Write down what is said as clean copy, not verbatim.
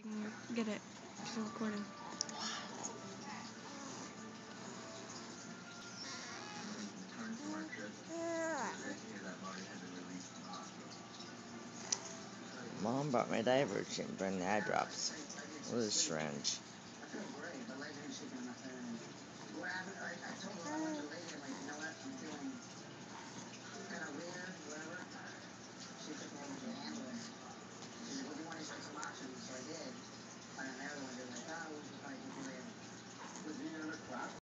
Get it. Still recording. Mom bought me diapers. She didn't bring the eye drops. It was strange.